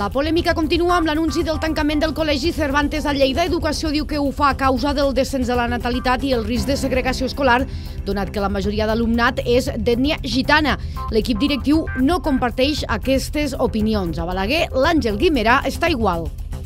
La polèmica continua amb l'anunci del tancament del Col·legi Cervantes a Lleida. Educació diu que ho fa a causa del descens de la natalitat i el risc de segregació escolar, donat que la majoria d'alumnat és d'ètnia gitana. L'equip directiu no comparteix aquestes opinions. A Balaguer, l'Àngel Guimerà està igual.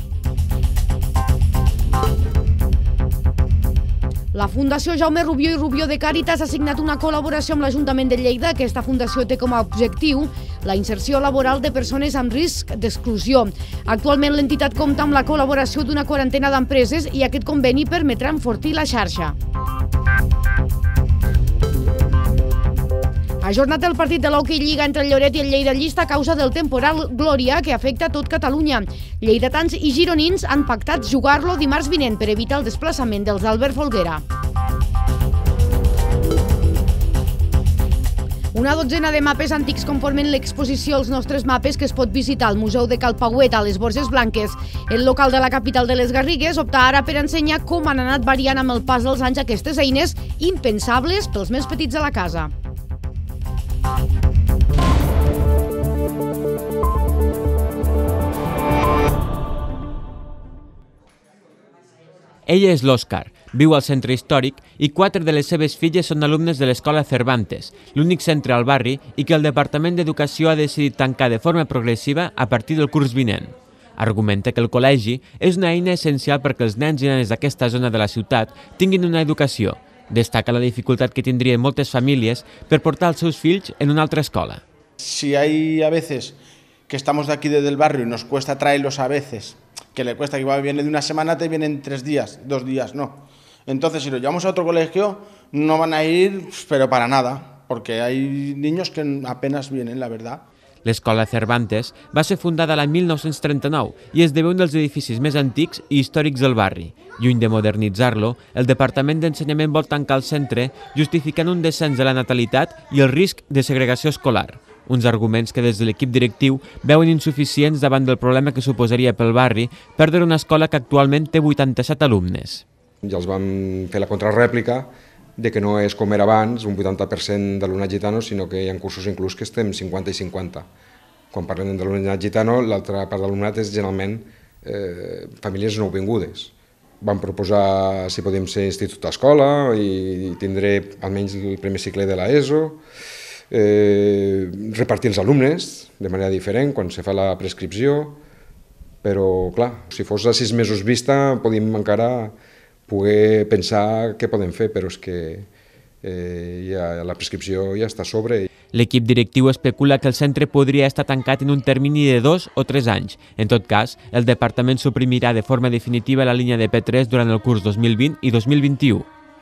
La Fundació Jaume Rubió i Rubió de Càritas ha signat una col·laboració amb l'Ajuntament de Lleida. Aquesta fundació té com a objectiu la inserció laboral de persones amb risc d'exclusió. Actualment l'entitat compta amb la col·laboració d'una quarantena d'empreses i aquest conveni permetrà enfortir la xarxa. Ha ajornat el partit de l'Hockey Lliga entre el Lloret i el Lleida Llista a causa del temporal Glòria que afecta tot Catalunya. Lleidatans i gironins han pactat jugar-lo dimarts vinent per evitar el desplaçament dels Albert Folguera. Una dotzena de mapes antics conformen l'exposició Els nostres mapes que es pot visitar al Museu de Calpauet a les Borges Blanques. El local de la capital de les Garrigues opta ara per ensenyar com han anat variant amb el pas dels anys aquestes eines impensables pels més petits de la casa. Ella és l'Òscar, viu al centre històric i 4 de les seves filles són alumnes de l'escola Cervantes, l'únic centre al barri i que el Departament d'Educació ha decidit tancar de forma progressiva a partir del curs vinent. Argumenta que el col·legi és una eina essencial perquè els nens i nenes d'aquesta zona de la ciutat tinguin una educació. Destaca la dificultat que tindrien moltes famílies per portar els seus fills en una altra escola. Si hay a veces que estamos de aquí desde el barrio y nos cuesta traerlos a veces, que le cuesta que viene de una semana, te vienen 3 días, 2 días, no. Entonces, si los llevamos a otro colegio, no van a ir, pero para nada, porque hay niños que apenas vienen, la verdad. L'escola Cervantes va ser fundada l'any 1939 i esdevé un dels edificis més antics i històrics del barri. Lluny de modernitzar-lo, el Departament d'Ensenyament vol tancar el centre justificant un descens de la natalitat i el risc de segregació escolar. Uns arguments que des de l'equip directiu veuen insuficients davant del problema que suposaria pel barri perdre una escola que actualment té 87 alumnes. Ja els vam fer la contrarèplica de que no és com era abans, un 80% d'alumnat gitano, sinó que hi ha cursos inclús que estem 50 i 50. Quan parlem d'alumnat gitano, l'altra part de l'alumnat és generalment famílies nouvingudes. Vam proposar si podíem ser institut d'escola i tindré almenys el primer cicle de l'ESO, repartir els alumnes de manera diferent quan se fa la prescripció, però clar, si fos a 6 mesos vista podíem encara poder pensar què podem fer, però és que la prescripció ja està a sobre. L'equip directiu especula que el centre podria estar tancat en un termini de 2 o 3 anys. En tot cas, el departament suprimirà de forma definitiva la línia de P3 durant el curs 2020 i 2021.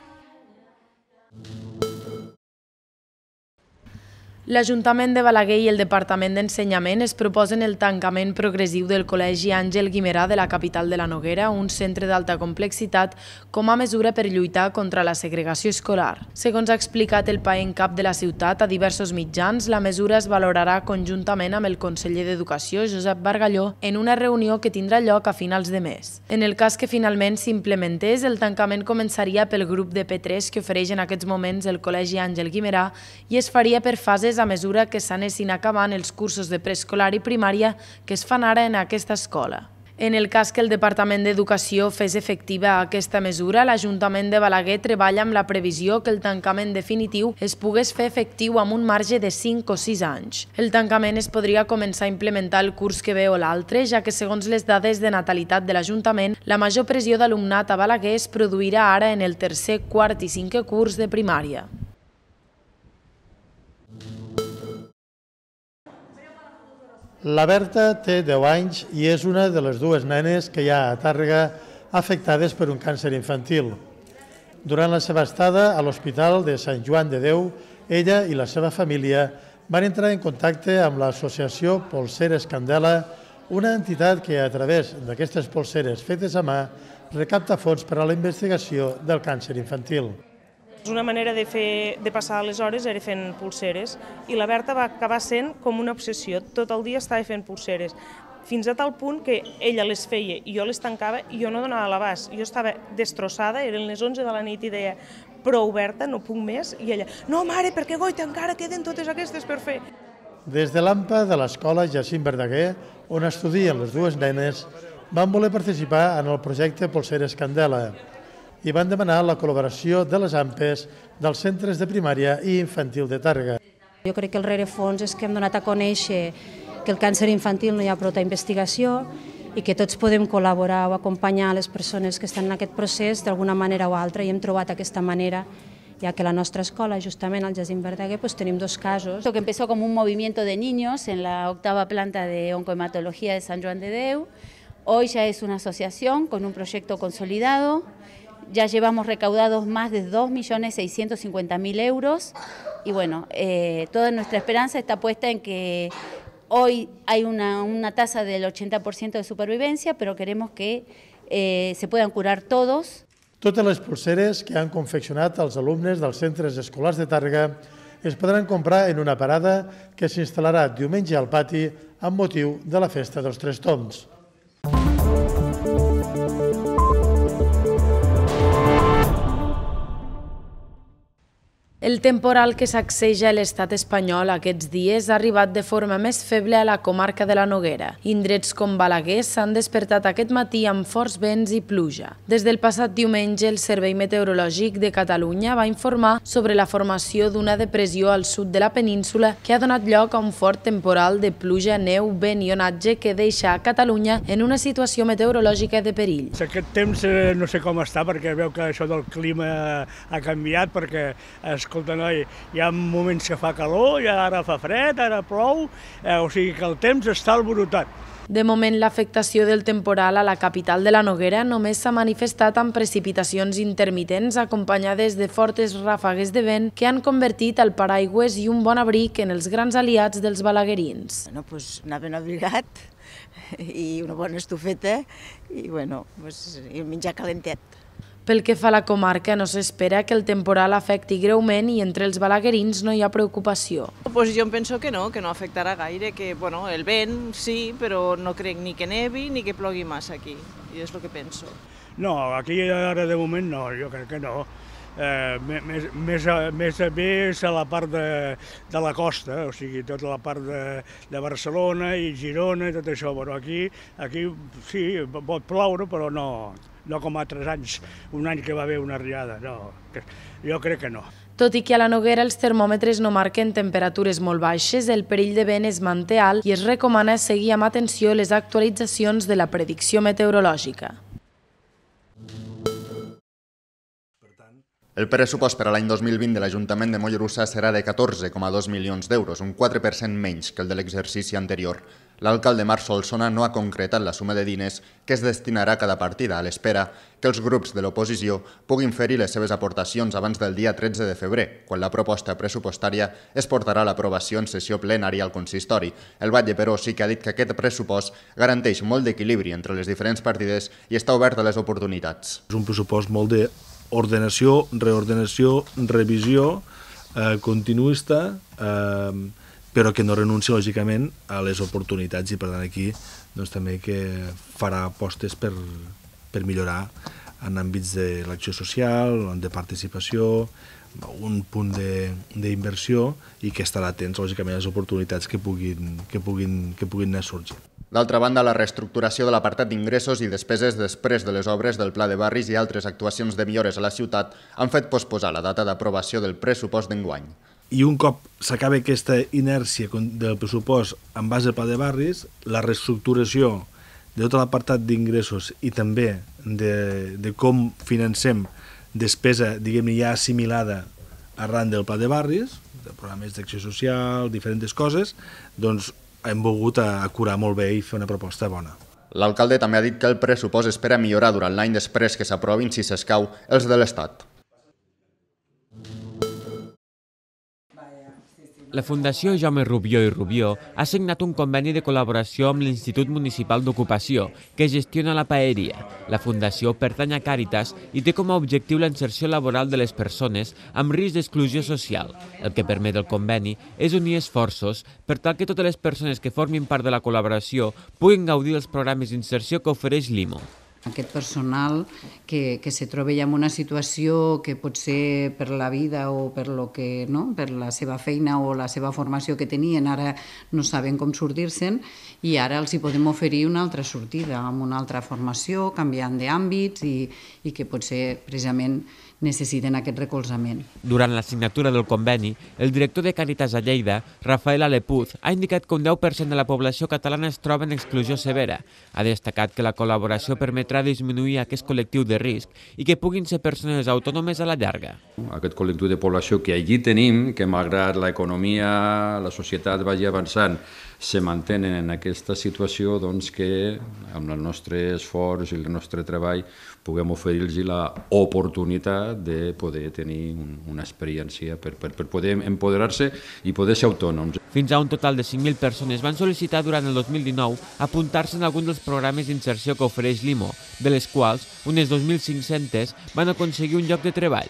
L'Ajuntament de Balaguer i el Departament d'Ensenyament es proposen el tancament progressiu del Col·legi Àngel Guimerà de la capital de la Noguera, un centre d'alta complexitat, com a mesura per lluitar contra la segregació escolar. Segons ha explicat el PAE en cap de la ciutat a diversos mitjans, la mesura es valorarà conjuntament amb el conseller d'Educació, Josep Bargalló, en una reunió que tindrà lloc a finals de mes. En el cas que finalment s'implementés, el tancament començaria pel grup de P3 que ofereix en aquests moments el Col·legi Àngel Guimerà i es faria per fases a mesura que s'anessin acabant els cursos de preescolar i primària que es fan ara en aquesta escola. En el cas que el Departament d'Educació fes efectiva aquesta mesura, l'Ajuntament de Balaguer treballa amb la previsió que el tancament definitiu es pogués fer efectiu amb un marge de 5 o 6 anys. El tancament es podria començar a implementar el curs que ve o l'altre, ja que segons les dades de natalitat de l'Ajuntament, la major pressió d'alumnat a Balaguer es produirà ara en el tercer, quart i cinquè curs de primària. La Berta té 10 anys i és una de les 2 nenes que hi ha a Tàrrega afectades per un càncer infantil. Durant la seva estada a l'Hospital de Sant Joan de Déu, ella i la seva família van entrar en contacte amb l'associació Polseres Candela, una entitat que a través d'aquestes polseres fetes a mà recapta fons per a la investigació del càncer infantil. Una manera de passar les hores era fent pulseres i la Berta va acabar sent com una obsessió. Tot el dia estava fent pulseres, fins a tal punt que ella les feia i jo les tancava i jo no donava l'abast. Jo estava destrossada, eren les 11 de la nit i deia prou Berta, no puc més, i ella no mare, perquè goita, encara queden totes aquestes per fer. Des de l'AMPA de l'Escola Jacint Verdaguer, on estudien les dues nenes, van voler participar en el projecte Polseres Candela i van demanar la col·laboració de les AMPes dels centres de primària i infantil de Tàrrega. Jo crec que el rerefons és que hem donat a conèixer que el càncer infantil no hi ha prou investigació i que tots podem col·laborar o acompanyar les persones que estan en aquest procés d'alguna manera o altra i hem trobat aquesta manera, ya que la nuestra escuela, justamente al Jacint Verdaguer, pues tenemos dos casos. Lo que empezó como un movimiento de niños en la 8ª planta de oncohematología de San Joan de Déu, hoy ya es una asociación con un proyecto consolidado, ya llevamos recaudados más de 2.650.000 euros y bueno, toda nuestra esperanza está puesta en que hoy hay una tasa del 80% de supervivencia, pero queremos que se puedan curar todos. Totes les polseres que han confeccionat els alumnes dels centres escolars de Tàrrega es podran comprar en una parada que s'instal·larà diumenge al pati amb motiu de la Festa dels Tres Tombs. El temporal que sacseja l'estat espanyol aquests dies ha arribat de forma més feble a la comarca de la Noguera. Indrets com Balaguer s'han despertat aquest matí amb forts vents i pluja. Des del passat diumenge, el Servei Meteorològic de Catalunya va informar sobre la formació d'una depressió al sud de la península que ha donat lloc a un fort temporal de pluja, neu, vent i onatge que deixa a Catalunya en una situació meteorològica de perill. Aquest temps no sé com està perquè veu que això del clima ha canviat perquè escolta, noi, hi ha moments que fa calor, i ara fa fred, ara plou, o sigui que el temps està alborotat. De moment, l'afectació del temporal a la capital de la Noguera només s'ha manifestat amb precipitacions intermitents acompanyades de fortes ràfegues de vent que han convertit el paraigües i un bon abric en els grans aliats dels balaguerins. Bueno, pues anar ben abrigat i una bona estufeta i el menjar calentet. Pel que fa a la comarca, no s'espera que el temporal afecti greument i entre els balaguerins no hi ha preocupació. Pues jo penso que no afectarà gaire, que el vent sí, però no crec ni que nevi ni que plogui massa aquí, i és el que penso. No, aquí ara de moment no, jo crec que no. Més a la part de la costa, o sigui, tota la part de Barcelona i Girona i tot això, però aquí sí, pot ploure, però no com altres anys, un any que va haver una riada, no, jo crec que no. Tot i que a la Noguera els termòmetres no marquen temperatures molt baixes, el perill de vent es manté alt i es recomana seguir amb atenció les actualitzacions de la predicció meteorològica. El pressupost per a l'any 2020 de l'Ajuntament de Mollerussa serà de 14,2 milions d'euros, un 4% menys que el de l'exercici anterior. L'alcalde Marc Solsona no ha concretat la suma de diners que es destinarà a cada partida, a l'espera que els grups de l'oposició puguin fer-hi les seves aportacions abans del dia 13 de febrer, quan la proposta pressupostària es portarà a l'aprovació en sessió plenària al consistori. El batlle, però, sí que ha dit que aquest pressupost garanteix molt d'equilibri entre les diferents partides i està obert a les oportunitats. És un pressupost molt d'ordenació, reordenació, revisió continuista, però que no renuncia, lògicament, a les oportunitats i, per tant, aquí també que farà apostes per millorar en àmbits de l'acció social, de participació, un punt d'inversió i que estarà atents, lògicament, a les oportunitats que puguin anar sorgint. D'altra banda, la reestructuració de l'apartat d'ingressos i despeses després de les obres del Pla de Barris i altres actuacions de millores a la ciutat han fet posposar la data d'aprovació del pressupost d'enguany. I un cop s'acabi aquesta inèrcia del pressupost en base al Pla de Barris, la reestructuració de tot l'apartat d'ingressos i també de com financem despesa, diguem-ne, ja assimilada arran del Pla de Barris, de programes d'acció social, diferents coses, doncs hem volgut acurar molt bé i fer una proposta bona. L'alcalde també ha dit que el pressupost espera millorar durant l'any després que s'aprovin, si s'escau, els de l'Estat. La Fundació Jaume Rubió i Rubió ha signat un conveni de col·laboració amb l'Institut Municipal d'Ocupació, que gestiona la paeria. La Fundació pertany a Càritas i té com a objectiu la inserció laboral de les persones amb risc d'exclusió social. El que permet el conveni és unir esforços per tal que totes les persones que formin part de la col·laboració puguin gaudir dels programes d'inserció que ofereix l'IMO. Aquest personal que se troba ja en una situació que pot ser per la vida o per la seva feina o la seva formació que tenien, ara no saben com sortir-se'n i ara els hi podem oferir una altra sortida amb una altra formació, canviant d'àmbits i que potser precisament necessiten aquest recolzament. Durant la signatura del conveni, el director de Càritas a Lleida, Rafael Alepuz, ha indicat que un 10% de la població catalana es troba en exclusió severa. Ha destacat que la col·laboració permetrà disminuir aquest col·lectiu de risc i que puguin ser persones autònomes a la llarga. Aquest col·lectiu de població que allí tenim, que malgrat l'economia, la societat vagi avançant, se mantenen en aquesta situació, doncs que amb el nostre esforç i el nostre treball puguem oferir-los l'oportunitat de poder tenir una experiència per poder empoderar-se i poder ser autònoms. Fins a un total de 5.000 persones van sol·licitar durant el 2019 apuntar-se en algun dels programes d'inserció que ofereix l'IMO, de les quals unes 2.500 van aconseguir un lloc de treball.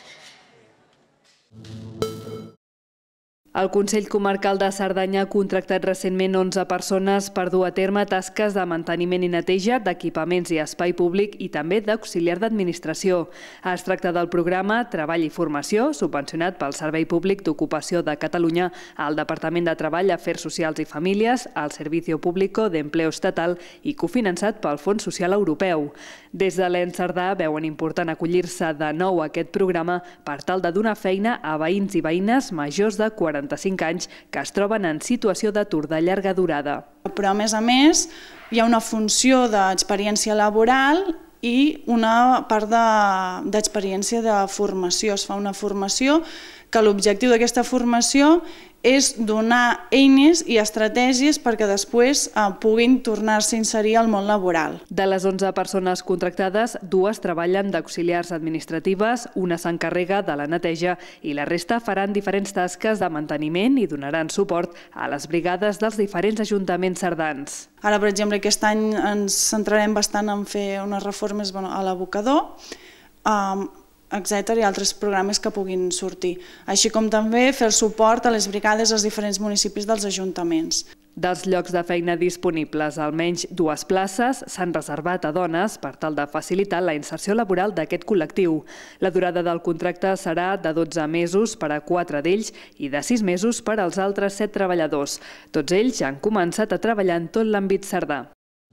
El Consell Comarcal de Cerdanya ha contractat recentment 11 persones per dur a terme tasques de manteniment i neteja d'equipaments i espai públic i també d'auxiliar d'administració. Es tracta del programa Treball i Formació, subvencionat pel Servei Públic d'Ocupació de Catalunya, al Departament de Treball, Afers Socials i Famílies, al Servicio Público de Empleo Estatal i cofinançat pel Fons Social Europeu. Des de l'EN Cerdà veuen important acollir-se de nou a aquest programa per tal de donar feina a veïns i veïnes majors de 45 anys que es troben en situació d'atur de llarga durada. Però, a més, hi ha una funció d'experiència laboral i una part d'experiència de formació. Es fa una formació que l'objectiu d'aquesta formació és donar eines i estratègies perquè després puguin tornar-se a inserir al món laboral. De les 11 persones contractades, 2 treballen d'auxiliars administratives, una s'encarrega de la neteja i la resta faran diferents tasques de manteniment i donaran suport a les brigades dels diferents ajuntaments cerdans. Ara, per exemple, aquest any ens centrarem bastant en fer unes reformes a l'abocador, etc. i altres programes que puguin sortir, així com també fer el suport a les brigades als diferents municipis dels ajuntaments. Dels llocs de feina disponibles, almenys 2 places s'han reservat a dones per tal de facilitar la inserció laboral d'aquest col·lectiu. La durada del contracte serà de 12 mesos per a 4 d'ells i de 6 mesos per als altres 7 treballadors. Tots ells han començat a treballar en tot l'àmbit cerdà.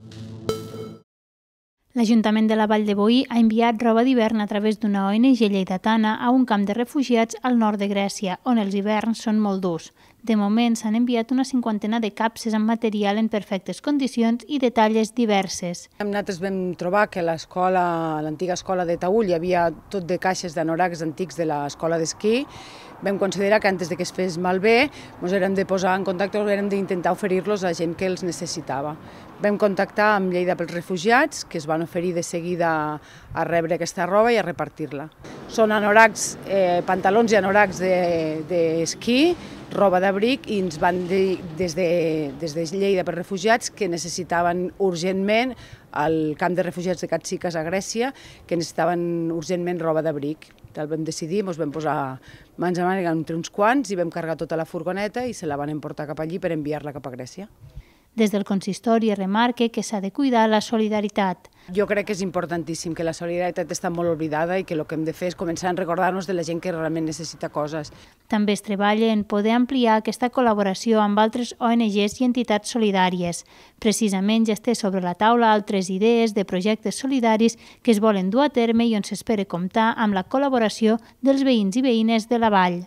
L'Ajuntament de la Vall de Boí ha enviat roba d'hivern a través d'una ONG lleidatana a un camp de refugiats al nord de Grècia, on els hiverns són molt durs. De moment s'han enviat una 50ena de capses amb material en perfectes condicions i de talles diverses. Nosaltres vam trobar que l'antiga escola de Taüll hi havia tot de caixes d'anoracs antics de l'escola d'esquí. Vam considerar que antes que es fes malbé ens haguem de posar en contacte o haguem d'intentar oferir-los a gent que els necessitava. Vam contactar amb Lleida pels Refugiats, que es van oferir de seguida a rebre aquesta roba i a repartir-la. Són anoracs, pantalons i anoracs d'esquí, roba d'abric, i ens van dir des de Lleida pels Refugiats que necessitaven urgentment, al camp de refugiats de Catsikas a Grècia, que necessitaven urgentment roba d'abric. El vam decidir, ens vam posar mans a màniga entre uns quants i vam carregar tota la furgoneta i se la van emportar cap allí per enviar-la cap a Grècia. Des del consistori remarca que s'ha de cuidar la solidaritat. Jo crec que és importantíssim, que la solidaritat està molt oblidada i que el que hem de fer és començar a recordar-nos de la gent que realment necessita coses. També es treballa en poder ampliar aquesta col·laboració amb altres ONGs i entitats solidàries. Precisament ja es té sobre la taula altres idees de projectes solidaris que es volen dur a terme i on s'espera comptar amb la col·laboració dels veïns i veïnes de la vall.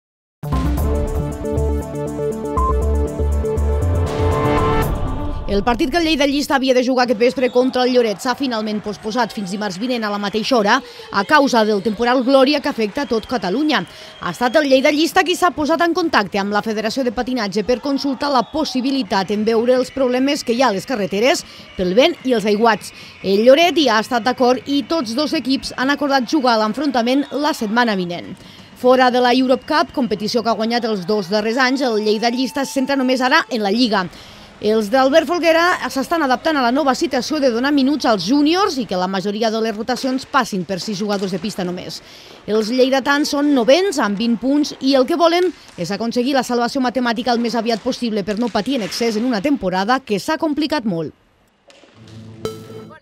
El partit que el lleidallista havia de jugar aquest vespre contra el Lloret s'ha finalment posposat fins dimarts vinent a la mateixa hora a causa del temporal Glòria que afecta tot Catalunya. Ha estat el lleidallista qui s'ha posat en contacte amb la Federació de Patinatge per consultar la possibilitat en veure els problemes que hi ha a les carreteres pel vent i els aiguats. El Lloret hi ha estat d'acord i tots 2 equips han acordat jugar a l'enfrontament la setmana vinent. Fora de la Europe Cup, competició que ha guanyat els 2 darrers anys, el lleidallista es centra només ara en la Lliga. Els d'Albert Folguera s'estan adaptant a la nova situació de donar minuts als júniors i que la majoria de les rotacions passin per 6 jugadors de pista només. Els lleidatans són 9ens amb 20 punts i el que volen és aconseguir la salvació matemàtica el més aviat possible per no patir en excés en una temporada que s'ha complicat molt. Jo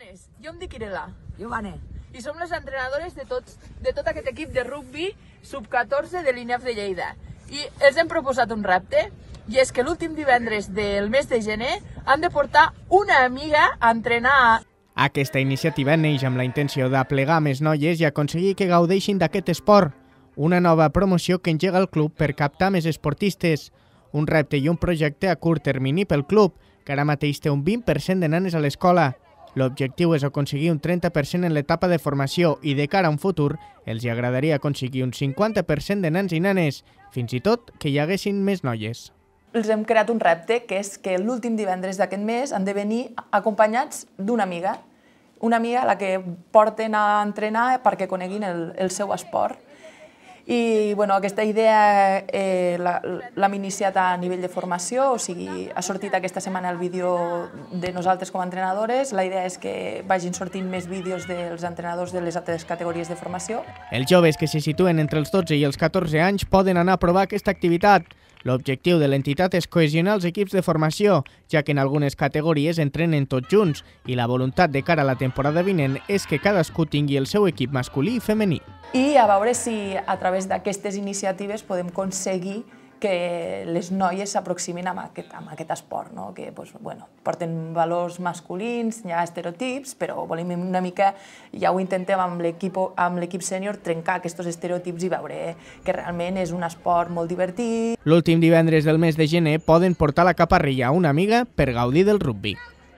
Jo em dic Irela, Giovane, i som les entrenadores de tot aquest equip de rugby sub-14 de l'INEF de Lleida. I els hem proposat un repte, i és que l'últim divendres del mes de gener han de portar una amiga a entrenar. Aquesta iniciativa neix amb la intenció d'aplegar més noies i aconseguir que gaudeixin d'aquest esport. Una nova promoció que engega el club per captar més esportistes. Un repte i un projecte a curt termini pel club, que ara mateix té un 20% de nenes a l'escola. L'objectiu és aconseguir un 30% en l'etapa de formació i de cara a un futur els agradaria aconseguir un 50% de nens i nenes, fins i tot que hi haguessin més noies. Els hem creat un repte, que és que l'últim divendres d'aquest mes han de venir acompanyats d'una amiga a la que porten a entrenar perquè coneguin el seu esport. I aquesta idea l'hem iniciat a nivell de formació, o sigui, ha sortit aquesta setmana el vídeo de nosaltres com a entrenadores. La idea és que vagin sortint més vídeos dels entrenadors de les altres categories de formació. Els joves que se situen entre els 12 i els 14 anys poden anar a provar aquesta activitat. L'objectiu de l'entitat és cohesionar els equips de formació, ja que en algunes categories entrenen tots junts i la voluntat de cara a la temporada vinent és que cadascú tingui el seu equip masculí i femení. I a veure si a través d'aquestes iniciatives podem aconseguir que les noies s'aproximin a aquest esport, que porten valors masculins, hi ha estereotips, però volem una mica, ja ho intentem amb l'equip sènior, trencar aquests estereotips i veure que realment és un esport molt divertit. L'últim divendres del mes de gener poden portar la caparrilla a una amiga per gaudir del rugby.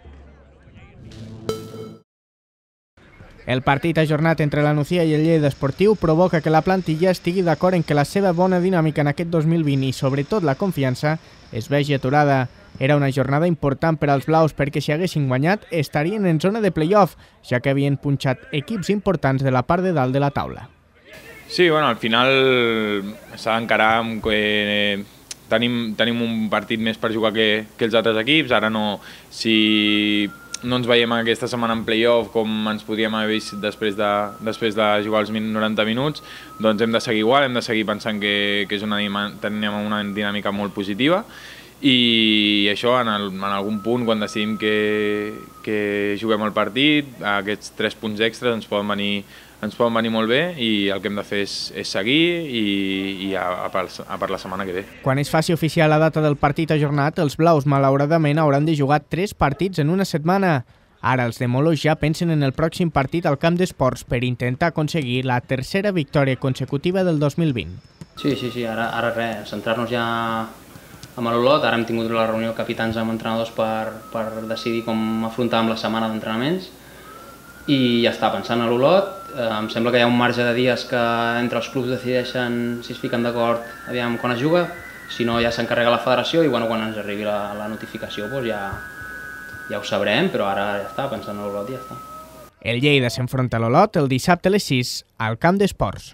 El partit ajornat entre la Nucía i el Lleida Esportiu provoca que la plantilla estigui d'acord en que la seva bona dinàmica en aquest 2020 i sobretot la confiança es vegi aturada. Era una jornada important per als blaus perquè si haguessin guanyat estarien en zona de play-off, ja que havien punxat equips importants de la part de dalt de la taula. Sí, al final s'ha d'encarar amb que tenim un partit més per jugar que els altres equips. Ara si no ens veiem aquesta setmana en play-off com ens podíem haver vist després de jugar els 90 minuts, doncs hem de seguir igual, hem de seguir pensant que tenim una dinàmica molt positiva i això en algun punt, quan decidim que juguem el partit, aquests 3 punts extras ens poden venir molt bé i el que hem de fer és seguir i a per la setmana que ve. Quan es faci oficial la data del partit ajornat, els blaus malauradament hauran de jugar 3 partits en una setmana. Ara els de Molós ja pensen en el pròxim partit al camp d'esports per intentar aconseguir la 3a victòria consecutiva del 2020. Sí, ara res, centrar-nos ja amb l'Olot. Ara hem tingut la reunió de capitans amb entrenadors per decidir com afrontar amb la setmana d'entrenaments i ja està, pensant a l'Olot. Em sembla que hi ha un marge de dies que entre els clubs decideixen si es fiquen d'acord aviam quan es juga, si no ja s'encarrega la federació i quan ens arribi la notificació ja ho sabrem, però ara ja està, pensant a l'Olot i ja està. El Lleida s'enfronta a l'Olot el dissabte a les 6 al camp d'esports.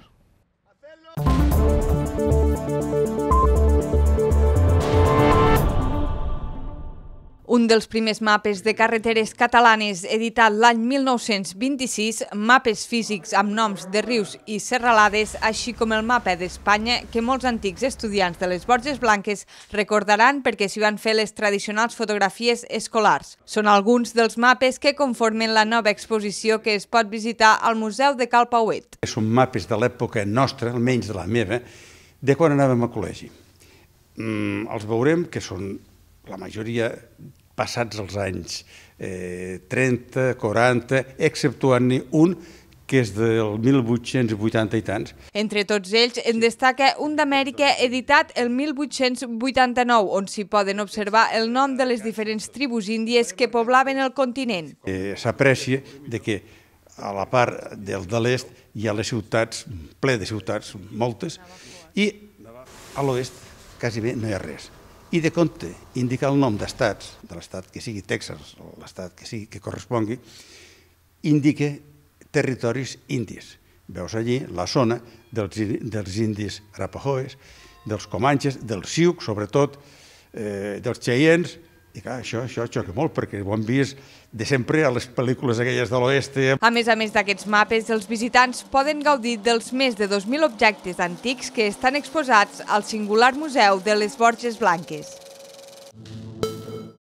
Un dels primers mapes de carreteres catalanes editat l'any 1926, mapes físics amb noms de rius i serralades, així com el mapa d'Espanya que molts antics estudiants de les Borges Blanques recordaran perquè s'hi van fer les tradicionals fotografies escolars. Són alguns dels mapes que conformen la nova exposició que es pot visitar al Museu de Cal Pauet. Són mapes de l'època nostra, almenys de la meva, de quan anàvem a col·legi. Els veurem que són la majoria passats els anys 30, 40, exceptuant-ne un que és del 1880 i tants. Entre tots ells en destaca un d'Amèrica editat el 1889, on s'hi poden observar el nom de les diferents tribus índies que poblaven el continent. S'aprecia que a la part de l'est hi ha les ciutats, ple de ciutats, moltes, i a l'oest quasi bé no hi ha res. I de compte, indicar el nom d'estats, de l'estat que sigui Texas o l'estat que correspongui, indica territoris indis. Veus allí la zona dels indis arapahoes, dels comanxes, dels sioux, sobretot, dels cheyennes, i clar, això xoca molt, perquè ho hem vist de sempre a les pel·lícules aquelles de l'oest. A més d'aquests mapes, els visitants poden gaudir dels més de 2.000 objectes antics que estan exposats al singular Museu de les Borges Blanques.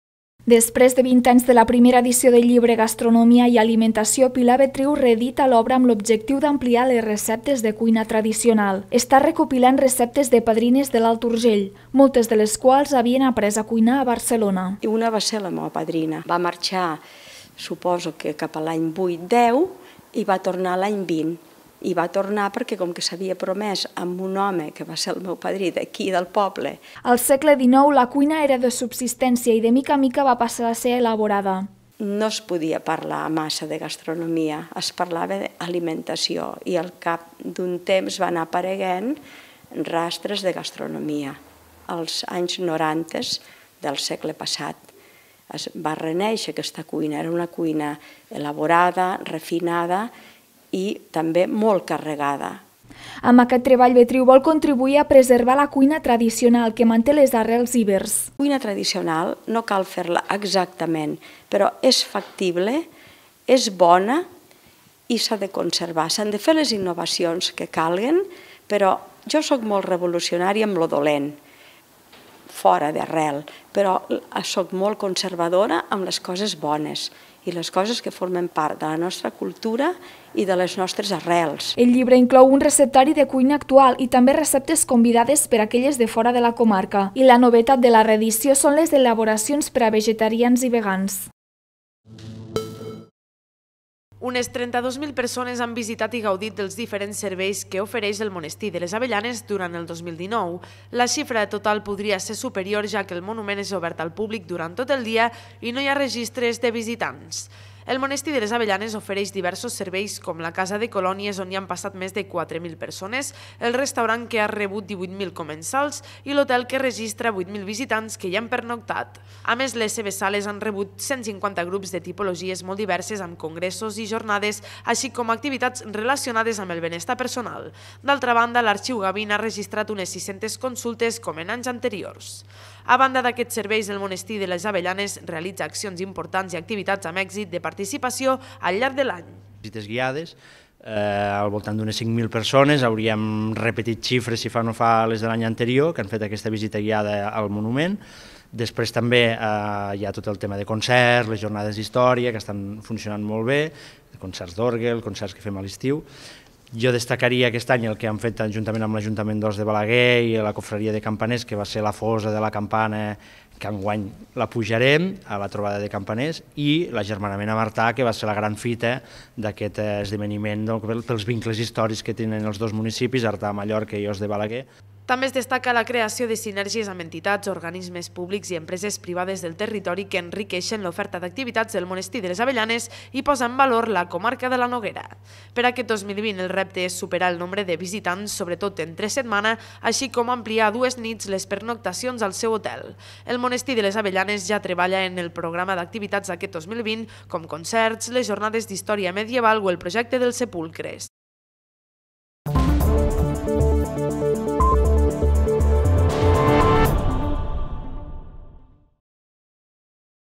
Després de 20 anys de la primera edició del llibre Gastronomia i Alimentació, Pilar Betriu reedita l'obra amb l'objectiu d'ampliar les receptes de cuina tradicional. Està recopilant receptes de padrines de l'Alt Urgell, moltes de les quals havien après a cuinar a Barcelona. I una va ser la meva padrina. Va marxar, suposo que cap a l'any 8-10, i va tornar l'any 20. I va tornar perquè, com que s'havia promès amb un home que va ser el meu padrí d'aquí del poble. Al segle XIX la cuina era de subsistència i de mica en mica va passar a ser elaborada. No es podia parlar massa de gastronomia, es parlava d'alimentació i al cap d'un temps van apareguent rastres de gastronomia. Als anys 90 del segle passat es va renéixer aquesta cuina, era una cuina elaborada, refinada i també molt carregada. Amb aquest treball, Betriu vol contribuir a preservar la cuina tradicional que manté les arrels ibers. La cuina tradicional no cal fer-la exactament, però és factible, és bona i s'ha de conservar. S'han de fer les innovacions que calguen, però jo sóc molt revolucionària amb lo dolent, fora d'arrel, però sóc molt conservadora amb les coses bones i les coses que formen part de la nostra cultura i de les nostres arrels. El llibre inclou un receptari de cuina actual i també receptes convidades per a aquelles de fora de la comarca. I la novetat de la reedició són les elaboracions per a vegetarians i vegans. Unes 32.000 persones han visitat i gaudit dels diferents serveis que ofereix el Monestir de les Avellanes durant el 2019. La xifra total podria ser superior, ja que el monument és obert al públic durant tot el dia i no hi ha registres de visitants. El Monestir de les Avellanes ofereix diversos serveis com la casa de colònies on hi han passat més de 4.000 persones, el restaurant que ha rebut 18.000 comensals i l'hotel que registra 8.000 visitants que hi han pernoctat. A més, les seves sales han rebut 150 grups de tipologies molt diverses amb congressos i jornades, així com activitats relacionades amb el benestar personal. D'altra banda, l'Arxiu Gavín ha registrat unes 600 consultes com en anys anteriors. A banda d'aquests serveis, el Monestir de les Avellanes realitza accions importants i activitats amb èxit de participació al llarg de l'any. Visites guiades, al voltant d'unes 5.000 persones, hauríem repetit xifres si fa o no fa les de l'any anterior, que han fet aquesta visita guiada al monument. Després també hi ha tot el tema de concerts, les jornades d'història, que estan funcionant molt bé, concerts d'orgue, concerts que fem a l'estiu. Jo destacaria aquest any el que han fet juntament amb l'Ajuntament d'Os de Balaguer i la Cofreria de Campaners, que va ser la fosa de la campana, que enguany la pujarem a la trobada de campaners, i l'agermanament a Martà, que va ser la gran fita d'aquest esdeveniment pels vincles històrics que tenen els dos municipis, Artà, Mallorca i Os de Balaguer. També es destaca la creació de sinergies amb entitats, organismes públics i empreses privades del territori que enriqueixen l'oferta d'activitats del Monestir de les Avellanes i posa en valor la comarca de la Noguera. Per aquest 2020 el repte és superar el nombre de visitants, sobretot entre setmana, així com ampliar a 2 nits les pernoctacions al seu hotel. El Monestir de les Avellanes ja treballa en el programa d'activitats d'aquest 2020, com concerts, les jornades d'història medieval o el projecte dels sepulcres.